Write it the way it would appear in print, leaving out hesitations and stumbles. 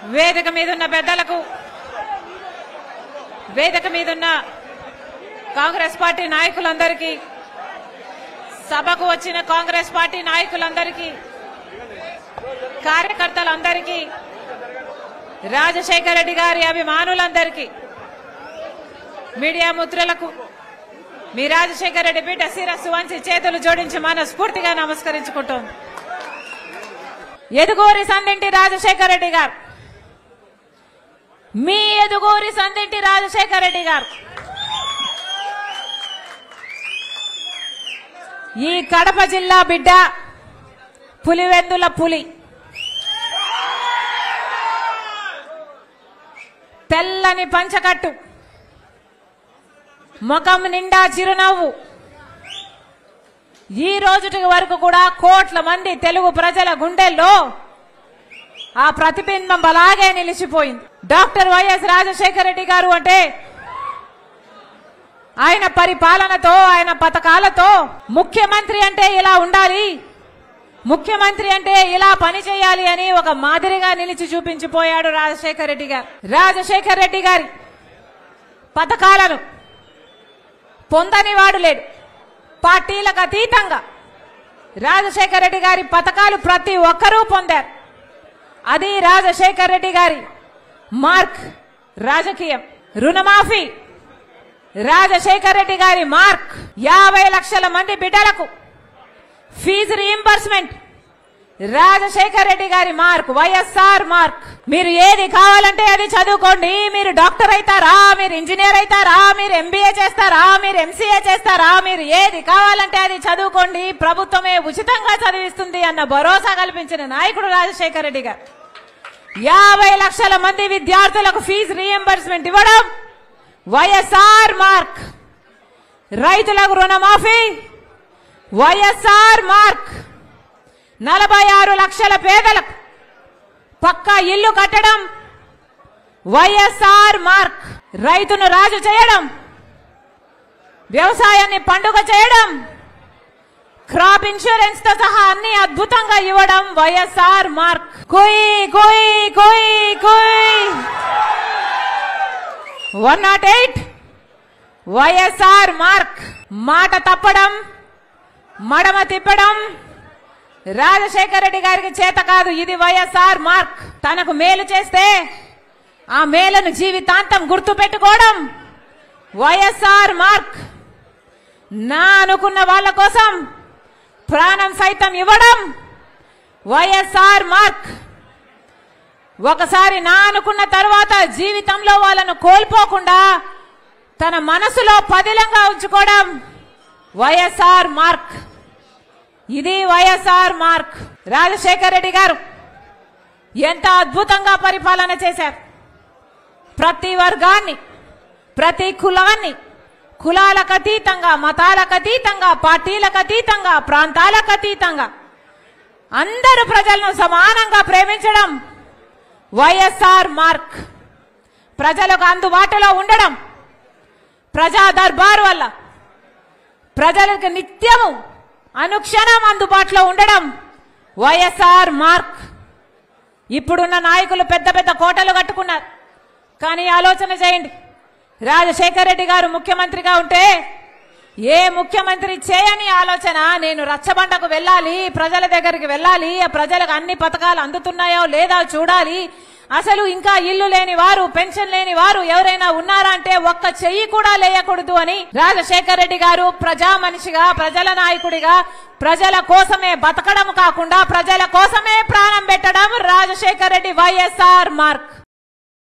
వేదిక మీద ఉన్న పెద్దలకు, వేదిక మీద ఉన్న కాంగ్రెస్ పార్టీ నాయకులందరికీ, సభకు వచ్చిన కాంగ్రెస్ పార్టీ నాయకులందరికీ, కార్యకర్తలందరికీ, రాజశేఖర రెడ్డి గారి అభిమానులందరికీ, మీడియా మిత్రులకు మీ రాజశేఖర రెడ్డి బిడ్డ శిరస్సు వంచి చేతులు జోడించి మనస్ఫూర్తిగా నమస్కరించుకుంటోంది. ఎదుగూరి సందింటి రాజశేఖర రెడ్డి గారు, మీ ఎదుగూరి సందింటి రాజశేఖర రెడ్డి గారు ఈ కడప జిల్లా బిడ్డ, పులివెందుల పులి, తెల్లని పంచకట్టు, ముఖం నిండా చిరునవ్వు, ఈ రోజుటి వరకు కూడా కోట్ల మంది తెలుగు ప్రజల గుండెల్లో ఆ ప్రతిబింబం అలాగే నిలిచిపోయింది. డాక్టర్ వైఎస్ రాజశేఖర రెడ్డి గారు అంటే ఆయన పరిపాలనతో, ఆయన పథకాలతో ముఖ్యమంత్రి అంటే ఇలా ఉండాలి, ముఖ్యమంత్రి అంటే ఇలా పని చేయాలి అని ఒక మాదిరిగా నిలిచి చూపించిపోయాడు రాజశేఖర రెడ్డి గారు. రాజశేఖర రెడ్డి గారి పథకాలను పొందని వాడు లేడు. పార్టీలకు అతీతంగా రాజశేఖర రెడ్డి గారి పథకాలు ప్రతి ఒక్కరూ పొందారు. అది రాజశేఖర రెడ్డి గారి మార్క్ రాజకీయం. రుణమాఫీ రాజశేఖర రెడ్డి గారి మార్క్. 50 లక్షల మంది బిడ్డలకు ఫీజు రీయింబర్స్మెంట్ రాజశేఖర రెడ్డి గారి మార్క్, వైఎస్ఆర్ మార్క్. మీరు ఏది కావాలంటే అది చదువుకోండి. మీరు డాక్టర్ అవుతారా, మీరు ఇంజనీర్ అవుతారా, మీరు ఎంబీఏ చేస్తారా, మీరు ఎంసీఏ చేస్తారా, మీరు ఏది కావాలంటే అది చదువుకోండి, ప్రభుత్వమే ఉచితంగా చదివిస్తుంది అన్న భరోసా కల్పించిన నాయకుడు రాజశేఖర రెడ్డి గారు. 50 లక్షల మంది విద్యార్థులకు ఫీజు రీయింబర్స్మెంట్ ఇవ్వడం వైఎస్ఆర్ మార్క్. రైతులకు రుణమాఫీ వైఎస్ఆర్ మార్క్. 46 లక్షల పేదలకు పక్కా ఇల్లు కట్టడం వైఎస్ఆర్ మార్క్. రైతును రాజు చేయడం, వ్యవసాయాన్ని పండుగ చేయడం, క్రాప్ ఇన్సూరెన్స్ తో సహా అన్ని అద్భుతంగా ఇవ్వడం వైఎస్ఆర్ మార్క్. కోయి కోయి కోయి కోయి 108 వైఎస్ఆర్ మార్క్. మాట తప్పడం, మడమ తిప్పడం రాజశేఖర రెడ్డి గారికి చేత కాదు. ఇది వైఎస్ఆర్ మార్క్. తనకు మేలు చేస్తే ఆ మేలును జీవితాంతం గుర్తు పెట్టుకోవడం వైఎస్ఆర్ మార్క్. నా అనుకున్న వాళ్ళ కోసం ప్రాణం సైతం ఇవ్వడం వైఎస్ఆర్ మార్క్. ఒకసారి నా అనుకున్న తర్వాత జీవితంలో వాళ్ళను కోల్పోకుండా తన మనసులో పదిలంగా ఉంచుకోవడం వైఎస్ఆర్ మార్క్. ఇది వైఎస్ఆర్ మార్క్. రాజశేఖర రెడ్డి గారు ఎంత అద్భుతంగా పరిపాలన చేశారు. ప్రతి వర్గాన్ని, ప్రతి కులాన్ని, కులాలకు అతీతంగా, మతాలకు అతీతంగా, పార్టీలకు అతీతంగా, ప్రాంతాలకు అతీతంగా అందరు ప్రజలను సమానంగా ప్రేమించడం వైఎస్ఆర్ మార్క్. ప్రజలకు అందుబాటులో ఉండడం, ప్రజా దర్బార్ వల్ల ప్రజలకు నిత్యము అనుక్షణం అందుబాటులో ఉండడం వైఎస్ఆర్ మార్క్. ఇప్పుడున్న నాయకులు పెద్ద పెద్ద కోటలు కట్టుకున్నారు. కానీ ఆలోచన చేయండి, రాజశేఖర రెడ్డి గారు ముఖ్యమంత్రిగా ఉంటే ఏ ముఖ్యమంత్రి చేయని ఆలోచన, నేను రచ్చబండకు వెళ్ళాలి, ప్రజల దగ్గరికి వెళ్ళాలి, ఆ ప్రజలకు అన్ని పథకాలు అందుతున్నాయో లేదా చూడాలి, అసలు ఇంకా ఇల్లు లేని వారు, పెన్షన్ లేని వారు ఎవరైనా ఉన్నారా అంటే ఒక్క చెయ్యి కూడా లేయకూడదు అని రాజశేఖర రెడ్డి గారు ప్రజా మనిషిగా, ప్రజల నాయకుడిగా, ప్రజల కోసమే బతకడం కాకుండా ప్రజల కోసమే ప్రాణం పెట్టడం రాజశేఖర రెడ్డి వైఎస్ఆర్ మార్క్.